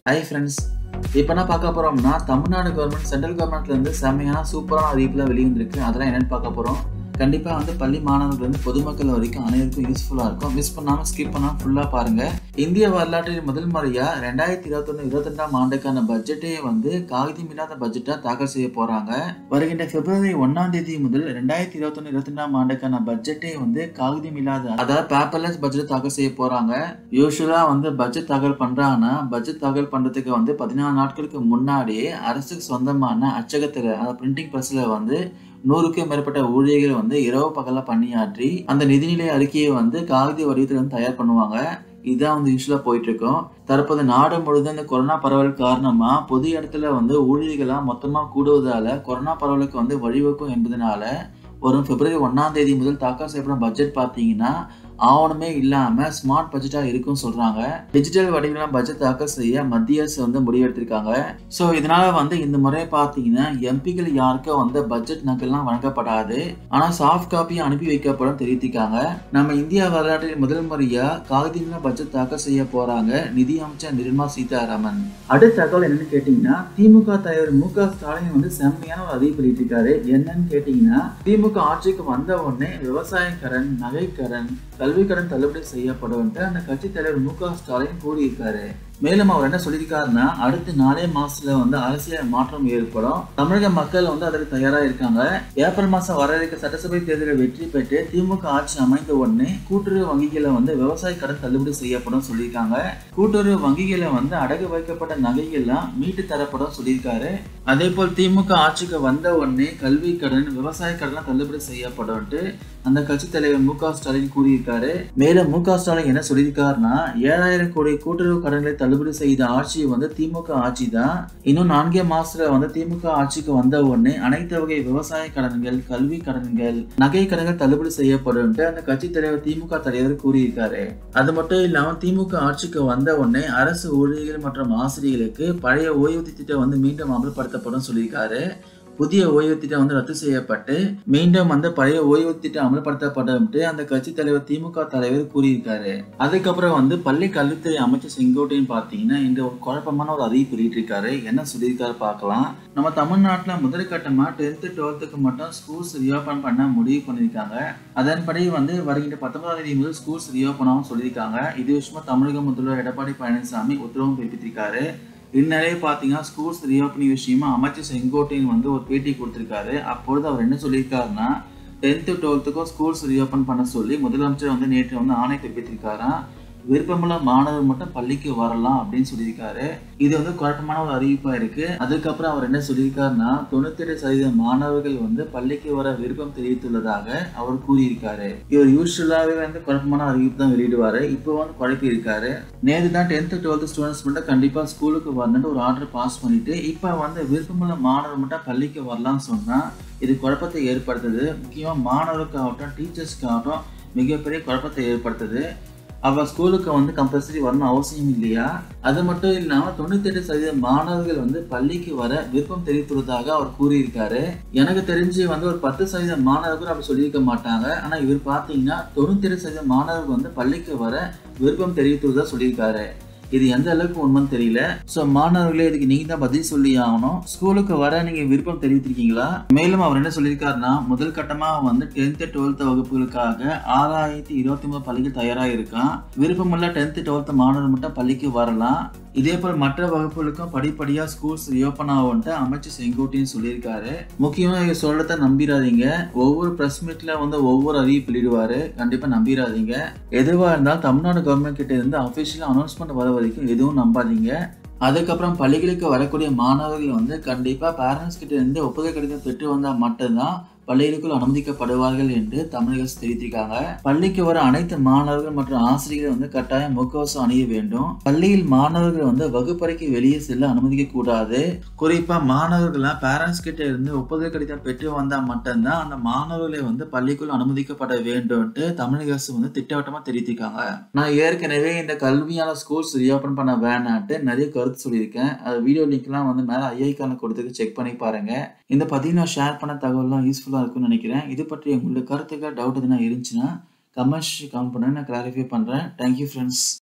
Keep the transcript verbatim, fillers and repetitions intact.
Hi friends, இப்போ என்ன பார்க்க போறோம்னா தமிழ்நாடு கவர்மெண்ட் சென்ட்ரல் கவர்மெண்ட்ல இருந்து செமையான சூப்பரான அறிவிப்புலாம் வெளிவந்திருக்கு. அதெல்லாம் என்னன்னு பார்க்க போறோம். கண்டிப்பா வந்து பள்ளி மாணவர்கள் வந்து பொதுமக்கள் வரைக்கும் அனைவருக்கும் யூஸ்ஃபுல்லா இருக்கும். மிஸ் பண்ணாம ஸ்கிப் பண்ணாம ஃபுல்லா பாருங்க. இந்திய வரலாற்றில் முதல் முறையா ரெண்டாயிரத்தி இருபத்தி ஒன்று இருபத்தி ரெண்டாம் ஆண்டுக்கான பட்ஜெட்டே வந்து காகிதம் இல்லாத பட்ஜெட்டா தாக்கல் செய்ய போறாங்க. வருகின்ற பிப்ரவரி ஒன்னாம் தேதி முதல் ரெண்டாயிரத்தி இருபத்தி ஒன்று இருபத்தி ரெண்டாம் ஆண்டுக்கான பட்ஜெட்டே வந்து காகிதம் இல்லாத அதாவது பேப்பர்லெஸ் பட்ஜெட் தாக்கல் செய்ய போறாங்க. யூஸ்வலா வந்து பட்ஜெட் தாக்கல் பண்றாங்கன்னா பட்ஜெட் தாக்கல் பண்றதுக்கு வந்து பதினாறு நாட்களுக்கு முன்னாடியே அரசுக்கு சொந்தமான அச்சகத்துல அதாவது பிரிண்டிங் பிரஸ்ல வந்து நூறுக்கும் மேற்பட்ட ஊழியர்கள் வந்து இரவு பகல பணியாற்றி அந்த நிதிநிலை அறிக்கையை வந்து காகித வடிவத்தில் வந்து தயார் பண்ணுவாங்க. இதுதான் வந்து யூஸ்வலா போயிட்டு இருக்கும். தற்போது நாடு முழுவதும் இந்த கொரோனா பரவல் காரணமா பொது இடத்துல வந்து ஊழியர்களா மொத்தமா கூடுவதால கொரோனா பரவலுக்கு வந்து வழிவகுக்கும் என்பதனால வரும் பிப்ரவரி ஒன்னாம் தேதி முதல் தாக்கல் செய்யப்படும் பட்ஜெட் பார்த்தீங்கன்னா ஆவணமே இல்லாம ஸ்மார்ட் பட்ஜெட்டா இருக்குன்னு சொல்றாங்க. டிஜிட்டல் வடிவிலான பட்ஜெட் தாக்கல் செய்ய மத்திய அரசு வந்து முடிவெடுத்திருக்காங்க. ஸோ இதனால வந்து இந்த முறை பார்த்தீங்கன்னா எம்பிக்கள் யாருக்கும் வந்து பட்ஜெட் நகல்லாம் வழங்கப்படாது. ஆனா சாஃப்ட் காப்பி அனுப்பி வைக்கப்படும் தெரிவித்திருக்காங்க. நம்ம இந்தியா வரலாற்றில் முதல் முறையா காகிதமில்லா பட்ஜெட் தாக்கல் செய்ய போறாங்க நிதி அமைச்சர் நிர்மலா சீதாராமன். அடுத்த தகவல் என்னன்னு கேட்டீங்கன்னா திமுக தலைவர் மு க ஸ்டாலின் வந்து செம்மையான ஒரு அறிவிப்பு வெளியிட்டிருக்காரு. என்னன்னு கேட்டீங்கன்னா திமுக ஆட்சிக்கு வந்த உடனே விவசாய கடன், நகை கடன், கல்வி கடன் தள்ளுபடி செய்யப்படும் அந்த கட்சி தலைவர் மு க ஸ்டாலின் கூறியிருக்காரு. மேலும் அவர் என்ன சொல்லியிருக்காருன்னா அடுத்த நாலே மாசத்துல வந்து அரசியல் மாற்றம் ஏற்படும். தமிழக மக்கள் வந்து அதற்கு தயாரா இருக்காங்க. ஏப்ரல் மாசம் வர இருக்க சட்டசபை தேர்தலில் வெற்றி பெற்று திமுக ஆட்சி அமைந்த உடனே கூட்டுறவு வங்கிகளை வந்து விவசாய கடன் தள்ளுபடி செய்யப்படும் சொல்லியிருக்காங்க. கூட்டுறவு வங்கிகளை வந்து அடகு வைக்கப்பட்ட நகைகள்லாம் மீட்டு தரப்படும் சொல்லியிருக்காரு. அதே போல் திமுக ஆட்சிக்கு வந்த உடனே கல்வி கடன், விவசாய கடன் தள்ளுபடி செய்யப்படும் அந்த கட்சி தலைவர் மு க ஸ்டாலின் கூறியிருக்காரு. மேலும் மு க ஸ்டாலின் என்ன சொல்லியிருக்காருன்னா ஏழாயிரம் கோடி கூட்டுறவு கடன்களை தள்ளுபடி செய்த ஆட்சி வந்து திமுக ஆட்சி தான். இன்னும் நான்கே மாசத்துல வந்து திமுக ஆட்சிக்கு வந்த உடனே அனைத்து வகை விவசாய கடன்கள், கல்வி கடன்கள், நகை கடன்கள் தள்ளுபடி செய்யப்படும் அந்த கட்சி தலைவர் திமுக தலைவர் கூறியிருக்காரு. அது மட்டும் இல்லாம திமுக ஆட்சிக்கு வந்த உடனே அரசு ஊழியர்கள் மற்றும் ஆசிரியர்களுக்கு பழைய ஓய்வூதிய திட்டம் வந்து மீண்டும் அமல்படுத்தப்படும் சொல்லியிருக்காரு. புதிய ஓய்வு திட்டம் வந்து ரத்து செய்யப்பட்டு மீண்டும் வந்து பழைய ஓய்வு திட்டம் அமல்படுத்தப்படும் அந்த கட்சி தலைவர் திமுக தலைவர் கூறியிருக்காரு. அதுக்கப்புறம் வந்து பள்ளி கல்வித்துறை அமைச்சர் செங்கோட்டையன் பார்த்தீங்கன்னா இந்த ஒரு குழப்பமான ஒரு அறிவிப்பு வெளியிட்டிருக்காரு. என்ன சொல்லியிருக்காரு பார்க்கலாம். நம்ம தமிழ்நாட்டில் முதல் கட்டமா டென்த்து டுவெல்த்துக்கு மட்டும் ஸ்கூல்ஸ் ரீஓபன் பண்ண முடிவு பண்ணியிருக்காங்க. அதன்படி வந்து வருகின்ற பத்தொன்பதாம் தேதி முதல் ஸ்கூல்ஸ் ரீஓபன் ஆகும் சொல்லியிருக்காங்க. இது விஷயமா தமிழக முதல்வர் எடப்பாடி பழனிசாமி உத்தரவும் பிறப்பித்திருக்காரு. இந்நிலையை பார்த்தீங்கன்னா ஸ்கூல்ஸ் ரீஓப்பனிங் விஷயமா அமைச்சர் செங்கோட்டையன் வந்து ஒரு பேட்டி கொடுத்திருக்காரு. அப்பொழுது அவர் என்ன சொல்லியிருக்காருன்னா டென்த்து டுவெல்த்துக்கும் ஸ்கூல்ஸ் ரீஓப்பன் பண்ண சொல்லி முதலமைச்சர் வந்து நேற்று வந்து ஆணை பிறப்பித்திருக்காராம். விருப்பமுள்ள மாணவர் மட்டும் பள்ளிக்கு வரலாம் அப்படின்னு சொல்லியிருக்காரு. இது வந்து குழப்பமான ஒரு அறிவிப்பா இருக்கு. அதுக்கப்புறம் அவர் என்ன சொல்லியிருக்காருன்னா தொண்ணூத்தி ஏழு சதவீத மாணவர்கள் வந்து பள்ளிக்கு வர விருப்பம் தெரிவித்துள்ளதாக அவர் கூறியிருக்காரு. இவர் யூஸ்வலாவே வந்து குழப்பமான அறிவிப்பு தான் வெளியிடுவாரு. இப்போ வந்து குழப்பி இருக்காரு. நேற்று தான் டென்த்து டுவெல்த் ஸ்டூடெண்ட்ஸ் மட்டும் கண்டிப்பா ஸ்கூலுக்கு வரணும்னு ஒரு ஆர்டர் பாஸ் பண்ணிட்டு இப்ப வந்து விருப்பமுள்ள மாணவர் மட்டும் பள்ளிக்கு வரலாம்னு சொன்னா இது குழப்பத்தை ஏற்படுத்துது. முக்கியமா மாணவருக்காகட்டும் டீச்சர்ஸ்க்காகட்டும் மிகப்பெரிய குழப்பத்தை ஏற்படுத்துது. அவ ஸ்கூலுக்கு வந்து கம்பல்சரி வரணும் அவசியம் இல்லையா? அது மட்டும் இல்லாம தொண்ணூத்தி எட்டு சதவீத மாணவர்கள் வந்து பள்ளிக்கு வர விருப்பம் தெரிவித்துள்ளதாக அவர் கூறியிருக்காரு. எனக்கு தெரிஞ்சு வந்து ஒரு பத்து சதவீத மாணவர்கள் அப்படி சொல்லியிருக்க மாட்டாங்க. ஆனா இவர் பாத்தீங்கன்னா தொண்ணூத்தி எட்டு சதவீத மாணவர்கள் வந்து பள்ளிக்கு வர விருப்பம் தெரிவித்துள்ளதா சொல்லியிருக்காரு. இது எந்த அளவுக்கு உண்மைன்னு தெரியல. சோ மாணவர்களே இதுக்கு நீங்க தான் பதில் சொல்லி ஆகணும். ஸ்கூலுக்கு வர நீங்க விருப்பம் தெரிவித்திருக்கீங்களா? மேலும் அவர் என்ன சொல்லியிருக்காருன்னா முதல் கட்டமா வந்து டென்த் டுவெல்த் வகுப்புகளுக்காக ஆறாயிரத்தி இருபத்தி மூணு பள்ளிகள் தயாராக இருக்கான். விருப்பமுள்ள டென்த் டுவெல்த் மாணவர் மட்டும் பள்ளிக்கு வரலாம். இதே போல் மற்ற வகுப்புகளுக்கும் படிப்படியா ஸ்கூல்ஸ் ரீஓப்பன் ஆகும்ட்டு அமைச்சர் செங்கோட்டையன் சொல்லியிருக்காரு. முக்கியமா இவர் சொல்றத நம்பிடாதீங்க. ஒவ்வொரு பிரஸ் மீட்ல வந்து ஒவ்வொரு அறிவிப்பு வெளியிடுவாரு. கண்டிப்பா நம்பிடாதீங்க. எதுவா இருந்தாலும் தமிழ்நாடு கவர்மெண்ட் கிட்ட இருந்து அபிஷியல் அனௌன்ஸ்மெண்ட் வர வரைக்கும் எதுவும் நம்பாதீங்க. அதுக்கப்புறம் பள்ளிகளுக்கு வரக்கூடிய மாணவர்கள் வந்து கண்டிப்பா பேரண்ட்ஸ் கிட்ட இருந்து ஒப்புதல் கடிதம் பெற்று வந்தா மட்டும்தான் பள்ளிகளுக்குள் அனுமதிக்கப்படுவார்கள் என்று தமிழக அரசு தெரிவித்திருக்காங்க. பள்ளிக்கு வர அனைத்து மாணவர்கள் மற்றும் ஆசிரியர்கள் வந்து கட்டாயம் முகக்கவசம் அணிய வேண்டும். பள்ளியில் மாணவர்கள் வந்து வகுப்பறைக்கு வெளியே செல்ல அனுமதிக்க கூடாது. குறிப்பா மாணவர்களா பேரண்ட்ஸ் கிட்ட இருந்து ஒப்புதல் கடிதம் பெற்று வந்தா மட்டும்தான் அந்த மாணவர்களை வந்து பள்ளிக்குள் அனுமதிக்கப்பட வேண்டும் தமிழக அரசு வந்து திட்டவட்டமா தெரிவித்திருக்காங்க. நான் ஏற்கனவே இந்த கல்வியான ஸ்கூல்ஸ் ரீஓபன் பண்ண வேணான்ட்டு நிறைய கருத்து சொல்லியிருக்கேன். அது வீடியோ லிங்க் எல்லாம் வந்து மேல ஐஐக்கான கொடுத்துருக்கு, செக் பண்ணி பாருங்க. இந்த பதிவு நான் ஷேர் பண்ண தகவல்லாம் யூஸ்ஃபுல்லா இருக்கும்னு நினைக்கிறேன். இது பற்றி உங்களுக்கு கருத்துக்கள் டவுட் எதுனா இருந்துச்சுன்னா கமெண்ட்ஸ் கமெண்ட் பண்ணுங்க, நான் கிளாரிஃபை பண்றேன். Thank you friends.